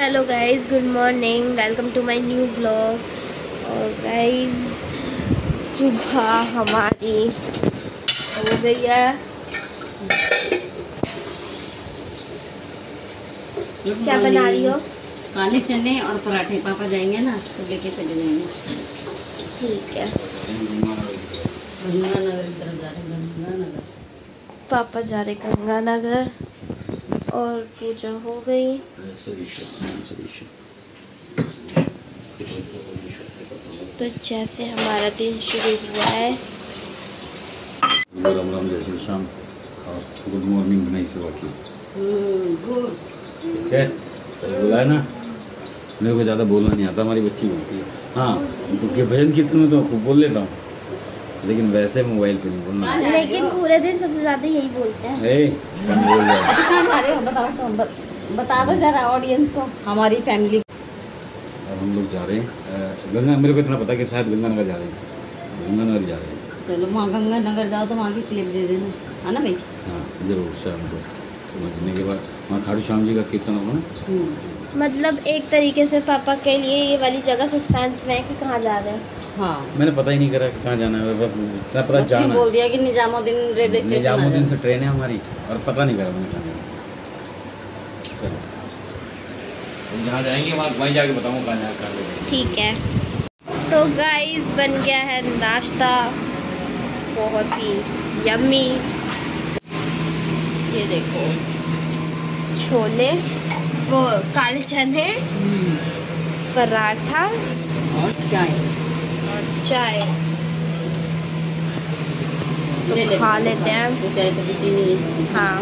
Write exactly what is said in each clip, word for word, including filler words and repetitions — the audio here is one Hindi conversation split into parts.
Hello guys, good morning, welcome to my new vlog. और गाइस सुबह हमारी हो गई है। क्या बना रही हो? काले चने और पराठे। पापा जाएंगे ना तो लेके चले जाएंगे। ठीक है। गंगानगर की तरफ जा रहे हैं। गंगानगर पापा जा रहे गंगानगर और पूजा हो गई। तो जैसे हमारा दिन शुरू हुआ है। राम राम, जय श्री श्याम और गुड मॉर्निंग बनाई सुबह की। गुड ठीक है, बोला है ना, मेरे को ज़्यादा बोलना नहीं आता, हमारी बच्ची बोलती है। हाँ, तो भजन कीर्तन में तो खूब बोल लेता हूँ, लेकिन वैसे मोबाइल पे नहीं बोलना। लेकिन पूरे दिन सबसे ज़्यादा यही बोलते हैं। ए, कम बोल रहा है। अच्छा कहाँ जा रहे हो? बताओ तो, बता दो जरा ऑडियंस को, हमारी फैमिली। अब हम लोग जा रहे हैं गंगा, मेरे को इतना पता कि शायद गंगानगर जा रहे हैं। गंगानगर जा रहे हैं। चलो वहाँ गंगानगर जाओ तो वहाँ की क्लिप दे देना, है ना भाई? हाँ जरूर, शाम को समझने के बाद वहाँ खाटू श्याम जी का कीर्तन होगा ना। मतलब एक तरीके से पापा के लिए ये वाली जगह सस्पेंस में है कि कहाँ जा रहे हैं। हाँ, मैंने पता ही नहीं करा कि कहाँ जाना है, इतना पता जाना है। बोल दिया कि निजामुद्दीन रेलवे स्टेशन। निजामुद्दीन से ट्रेन है हमारी, और पता नहीं करा मैंने कहाँ जाना। चलो जहाँ जाएंगे वहाँ वहीं जाके बताऊँगा कहाँ जाना है। ठीक है। तो गाइस बन गया है नाश्ता, बहुत ही यम्मी। ये देखो, छोले, वो काले चने, पराठा और चाय और चाय। तो खा लेते हैं। चाय तो पीती नहीं है। हाँ,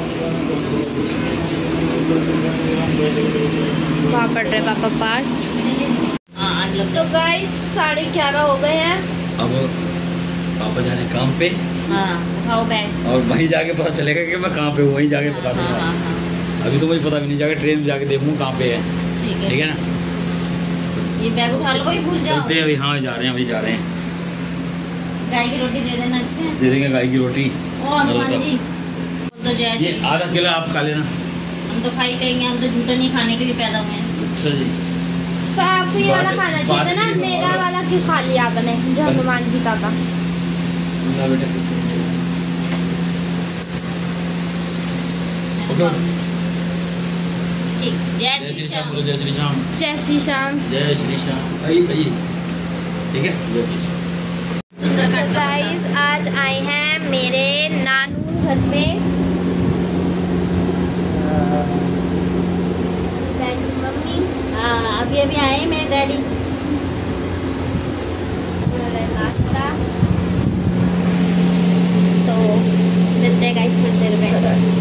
वहाँ पढ़ रहे पापा पाठ। हाँ आज लग तो गाइस साढ़े ग्यारह हो गए हैं। अब पापा जा रहे हैं काम पे। हाँ, उठाओ बैग और वहीं जाके पता चलेगा कि मैं कहाँ पे हूँ, वहीं जाके पता हाँ, चलेगा। हाँ, हाँ। अभी तो मुझे पता भी नहीं, जाके ट्रेन में जाके देखूँ कहाँ पे है। ठीक है, ठीक है ना। ये बैग उठा लो, कोई भूल जाओ। चलते हैं अभी। हाँ जा रहे हैं, अभी जा रहे हैं। गाय की रोटी दे देना। अच्छे दे देंगे गाय की रोटी। ओ हनुमान जी तो जय ये श्री आधा किलो आप खा लेना। हम तो खाई कहेंगे, हम तो झूठा नहीं खाने के लिए पैदा हुए हैं। अच्छा जी। तो आपको ये वाला खाना चाहिए था ना, बात- मेरा वाला क्यों खा लिया आपने जो हनुमान जी का था? ना बेटा, ओके। ठीक, जय जय श्री श्री श्याम श्याम। बोलो, जय श्री श्याम। जय श्री श्याम। जय श्री श्याम। आइए आइए, ठीक है। जय श्री श्याम। सुंदरकांड का गाइस आज आए हैं मेरे नानू घर पे। डैडी मम्मी हाँ, अभी अभी आए हैं मेरे डैडी। नाश्ता तो मिलते हैं गाइस थोड़ी देर में।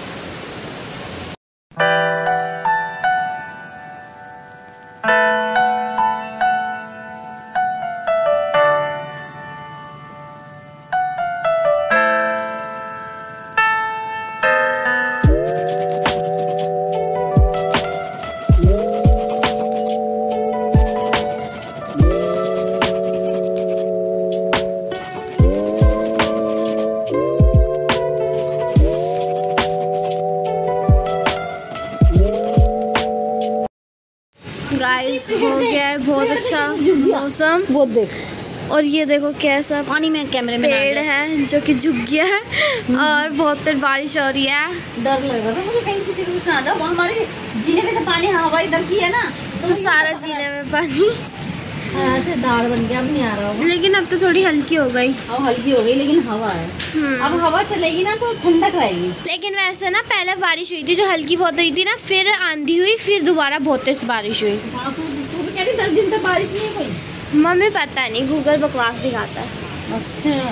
गाइस हो गया है बहुत अच्छा मौसम। वो देख, और ये देखो कैसा पानी में कैमरे में पेड़ है जो कि झुक गया है और बहुत तेज बारिश हो रही है। डर लग रहा था मुझे कहीं किसी को कुछ ना आ जाए। वो हमारे जीने में से पानी हवा इधर की है ना, तो सारा जीने में पानी। ऐसे दाढ़ बन गया, अब नहीं आ रहा होगा। लेकिन अब तो थोड़ी हल्की हो गई। अब हल्की हो गई लेकिन हवा है। अब हवा चलेगी ना तो ठंडक रहेगी। लेकिन वैसे ना पहले बारिश हुई थी जो हल्की बहुत हुई थी ना, फिर आंधी हुई, फिर दोबारा बहुत तेज बारिश हुई। हाँ, तू तू भी कह रही दस दिन तक बारिश नहीं है कोई। मम्मी पता नहीं, गूगल बकवास दिखाता है। अच्छा,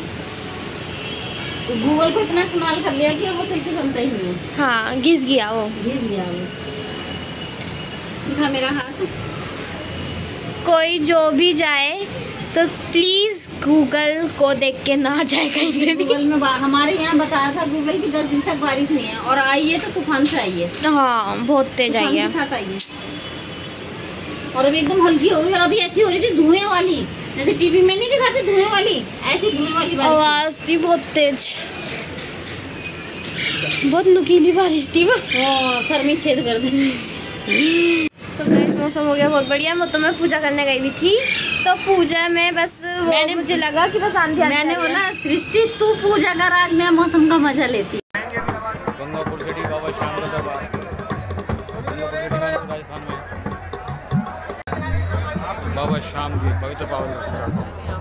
तो गूगल को इतना इस्तेमाल कर लिया कि वो सही से सुनता ही नहीं है। हाँ, घिस गया वो। घिस गया वो। दिखा मेरा हाथ। कोई जो भी जाए तो प्लीज गूगल को देख के ना जाए कहीं पे भी। गूगल में बा- हमारे यहाँ बताया था गूगल की दस दिन तक बारिश नहीं है, और आई है तो तूफान से आई है। हाँ बहुत तेज आई तूफान है। के साथ आई है। और अभी एकदम हल्की हो गई, और अभी ऐसी हो रही थी धुएं वाली, जैसे टीवी में नहीं दिखाते धुएं वाली, ऐसी धुएं वाली बारिश। आवाज थी बहुत तेज, बहुत नुकीली बारिश थी वो। ओ, सर में छेद कर दे। तो गाइस मौसम हो गया बहुत बढ़िया। मैं तो मैं पूजा करने गई हुई थी, तो पूजा में बस वो मैंने मुझे लगा कि बस आंधी आंधी मैंने बोला सृष्टि तू पूजा कर, आज मैं मौसम का मजा लेती। गंगापुर सिटी बाबा श्याम का दरबार, गंगापुर सिटी में राजस्थान में बाबा श्याम की पवित्र पावन।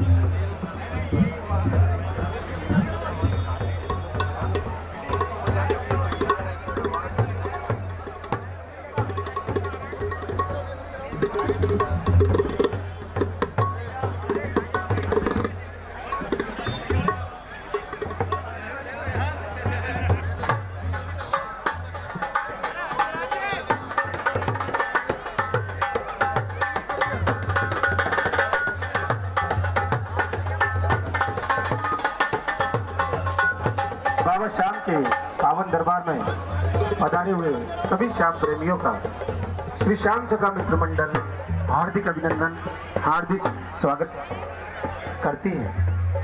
बाबा श्याम के पावन दरबार में पधारे हुए सभी श्याम प्रेमियों का श्री श्याम सखा मित्र मंडल हार्दिक अभिनंदन, हार्दिक स्वागत करती है।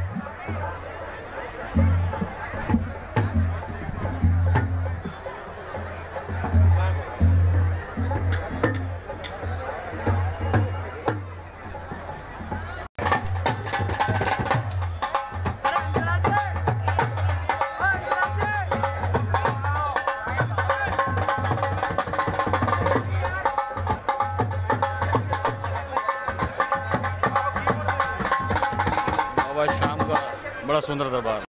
शाम का बड़ा सुंदर दरबार।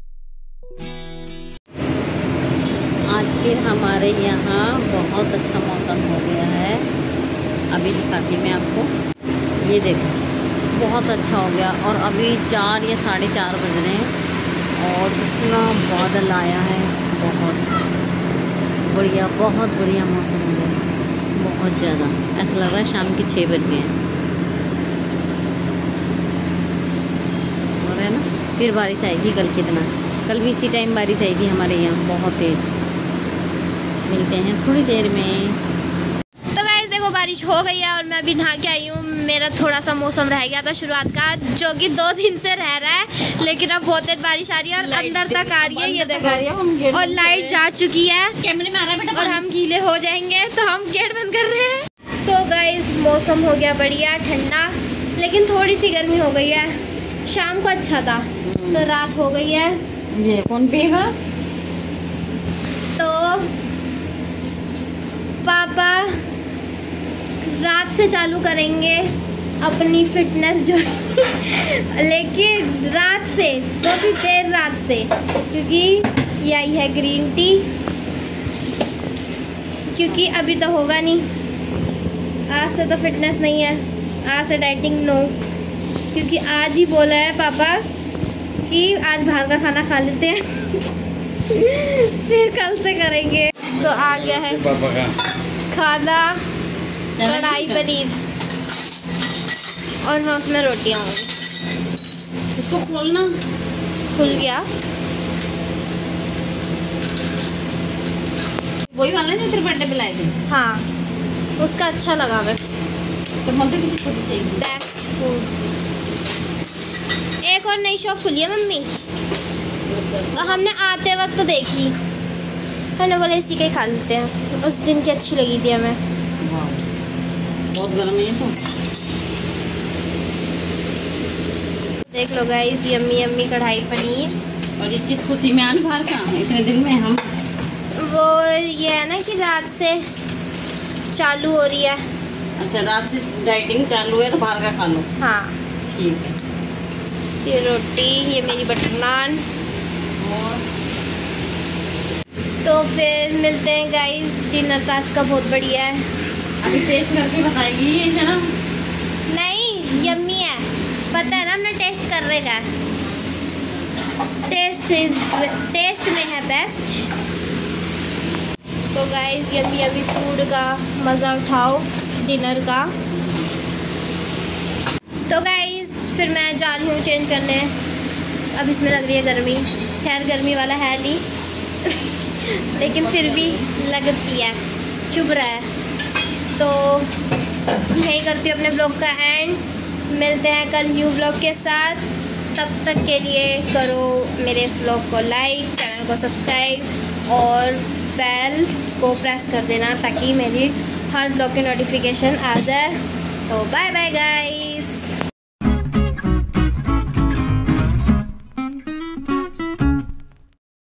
आज फिर हमारे यहाँ बहुत अच्छा मौसम हो गया है। अभी दिखाती मैं आपको, ये देखो बहुत अच्छा हो गया। और अभी चार या साढ़े चार बज रहे हैं और इतना बादल आया है, बहुत बढ़िया बहुत बढ़िया मौसम हो गया, बहुत ज़्यादा। ऐसा लग रहा है शाम के छः बज गए हैं है ना। फिर बारिश आएगी कल के दिन, कल भी इसी टाइम बारिश आएगी हमारे यहाँ बहुत तेज। मिलते हैं थोड़ी देर में। तो गाइस देखो बारिश हो गई है और मैं अभी नहा के आई हूँ। मेरा थोड़ा सा मौसम रह गया था शुरुआत का, जो कि दो दिन से रह रहा है, लेकिन अब बहुत तेज बारिश आ रही है और अंदर तक आ रही है, ये देखो। और लाइट जा चुकी है कैमरे में आ रहा है बेटा, और हम गीले हो जाएंगे, तो हम गेट बंद कर रहे हैं। तो गाइस मौसम हो गया बढ़िया ठंडा, लेकिन थोड़ी सी गर्मी हो गई है। शाम को अच्छा था, तो रात हो गई है। ये कौन पिएगा? तो पापा रात से चालू करेंगे अपनी फिटनेस जो लेकिन रात से, तो भी देर रात से, क्योंकि यही है ग्रीन टी, क्योंकि अभी तो होगा नहीं। आज से तो फिटनेस नहीं है, आज से डाइटिंग नो, क्योंकि आज ही बोला है पापा कि आज बाहर का खाना खा लेते हैं फिर कल से करेंगे। तो आ गया है पापा का खाना, कढ़ाई पनीर, और मैं उसमें रोटियां होंगी। उसको खोलना, खुल गया। वही वाला जो तेरे बर्थडे पे लाए थे? हाँ, उसका अच्छा लगा। मैं तो मम्मी कितनी छोटी चाहिए? Best food. एक और नई शॉप खुली है मम्मी, तो हमने आते वक्त तो देखी, हमने बोले इसी का ही खा लेते हैं। उस दिन की अच्छी लगी थी हमें। बहुत गर्म है ये तो। देख लो गाइस, यम्मी यम्मी कढ़ाई पनीर। और ये चीज़ खुशी में आज बाहर का इतने दिन में हम वो ये है ना कि रात से चालू हो रही है। अच्छा, रात से डाइटिंग चालू है तो बाहर का खा लो। हाँ ठीक है। ये रोटी, ये मेरी बटर नान। और तो फिर मिलते हैं गाइस। डिनर तो आज का बहुत बढ़िया है। अभी टेस्ट करके बताएगी ये जरा। नहीं, यम्मी है, पता है ना, हमने टेस्ट कर रहेगा। टेस्ट इज टेस्ट में है बेस्ट। तो गाइस यम्मी यम्मी फूड का मज़ा उठाओ, डिनर का। तो गाइस फिर मैं जा रही हूँ चेंज करने। अब इसमें लग रही है गर्मी, खैर गर्मी वाला है नहीं लेकिन फिर भी लगती है, चुभ रहा है। तो यही करती हूँ अपने ब्लॉग का एंड। मिलते हैं कल न्यू ब्लॉग के साथ। तब तक के लिए करो मेरे इस ब्लॉग को लाइक, चैनल को सब्सक्राइब और बेल को प्रेस कर देना, ताकि मेरी हर ब्लॉग की नोटिफिकेशन आ जाए। तो बाय बाय गाइस।